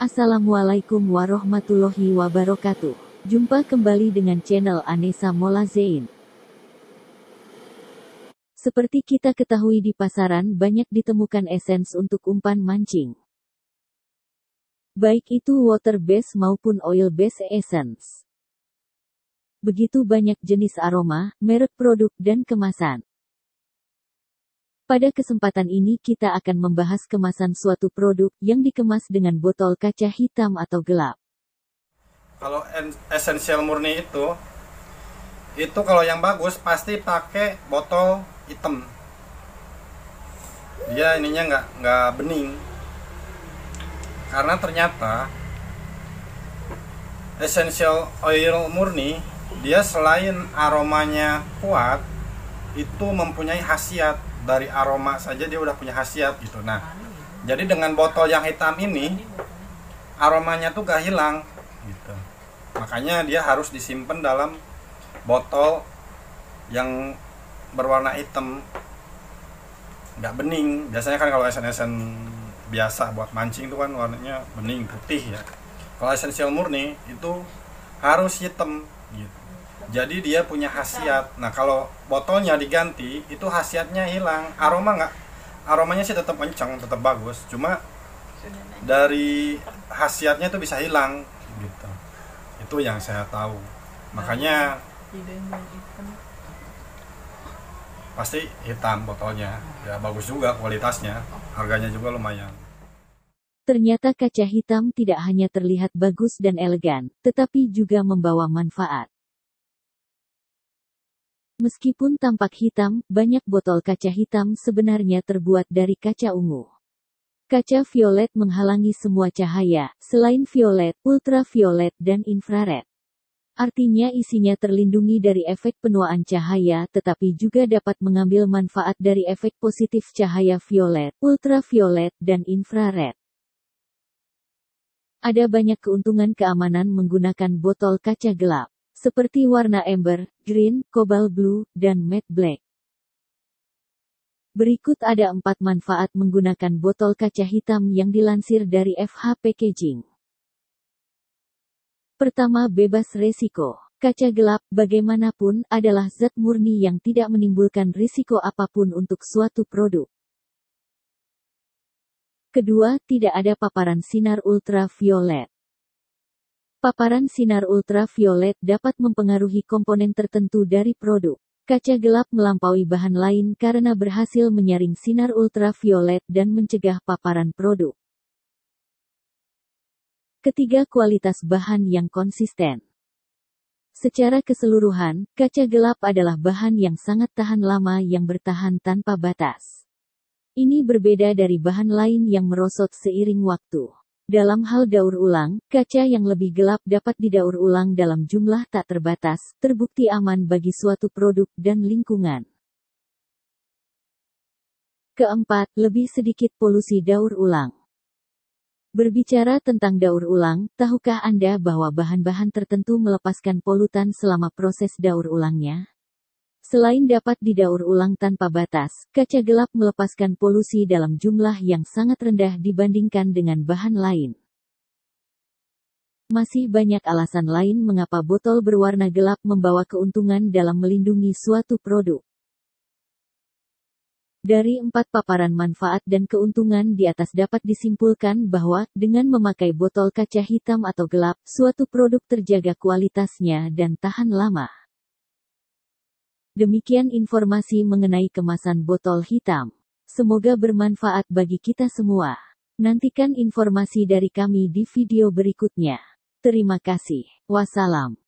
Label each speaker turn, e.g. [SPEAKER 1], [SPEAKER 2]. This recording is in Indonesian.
[SPEAKER 1] Assalamualaikum warahmatullahi wabarakatuh. Jumpa kembali dengan channel Anessa Mola Zain. Seperti kita ketahui di pasaran banyak ditemukan esens untuk umpan mancing. Baik itu water based maupun oil based essence. Begitu banyak jenis aroma, merek produk dan kemasan. Pada kesempatan ini kita akan membahas kemasan suatu produk yang dikemas dengan botol kaca hitam atau gelap.
[SPEAKER 2] Kalau esensial murni itu kalau yang bagus pasti pakai botol hitam. Dia ininya nggak bening. Karena ternyata essential oil murni dia selain aromanya kuat, itu mempunyai khasiat. Dari aroma saja dia udah punya khasiat gitu. Nah, jadi dengan botol yang hitam ini aromanya tuh gak hilang gitu. Makanya dia harus disimpan dalam botol yang berwarna hitam, nggak bening. Biasanya kan kalau esen-esen biasa buat mancing itu kan warnanya bening putih ya. Kalau esensial murni itu harus hitam gitu. Jadi dia punya khasiat. Nah, kalau botolnya diganti, itu khasiatnya hilang. Aromanya sih tetap kencang, tetap bagus. Cuma dari khasiatnya itu bisa hilang gitu. Itu yang saya tahu. Makanya pasti hitam botolnya. Ya bagus juga kualitasnya. Harganya juga lumayan.
[SPEAKER 1] Ternyata kaca hitam tidak hanya terlihat bagus dan elegan, tetapi juga membawa manfaat. Meskipun tampak hitam, banyak botol kaca hitam sebenarnya terbuat dari kaca ungu. Kaca violet menghalangi semua cahaya, selain violet, ultraviolet dan infrared. Artinya isinya terlindungi dari efek penuaan cahaya tetapi juga dapat mengambil manfaat dari efek positif cahaya violet, ultraviolet dan infrared. Ada banyak keuntungan keamanan menggunakan botol kaca gelap. Seperti warna amber, green, cobalt blue, dan matte black. Berikut ada 4 manfaat menggunakan botol kaca hitam yang dilansir dari FH Packaging. Pertama, bebas resiko. Kaca gelap, bagaimanapun, adalah zat murni yang tidak menimbulkan risiko apapun untuk suatu produk. Kedua, tidak ada paparan sinar ultraviolet. Paparan sinar ultraviolet dapat mempengaruhi komponen tertentu dari produk. Kaca gelap melampaui bahan lain karena berhasil menyaring sinar ultraviolet dan mencegah paparan produk. Ketiga, kualitas bahan yang konsisten. Secara keseluruhan, kaca gelap adalah bahan yang sangat tahan lama yang bertahan tanpa batas. Ini berbeda dari bahan lain yang merosot seiring waktu. Dalam hal daur ulang, kaca yang lebih gelap dapat didaur ulang dalam jumlah tak terbatas, terbukti aman bagi suatu produk dan lingkungan. Keempat, lebih sedikit polusi daur ulang. Berbicara tentang daur ulang, tahukah Anda bahwa bahan-bahan tertentu melepaskan polutan selama proses daur ulangnya? Selain dapat didaur ulang tanpa batas, kaca gelap melepaskan polusi dalam jumlah yang sangat rendah dibandingkan dengan bahan lain. Masih banyak alasan lain mengapa botol berwarna gelap membawa keuntungan dalam melindungi suatu produk. Dari 4 paparan manfaat dan keuntungan di atas dapat disimpulkan bahwa, dengan memakai botol kaca hitam atau gelap, suatu produk terjaga kualitasnya dan tahan lama. Demikian informasi mengenai kemasan botol hitam. Semoga bermanfaat bagi kita semua. Nantikan informasi dari kami di video berikutnya. Terima kasih. Wassalam.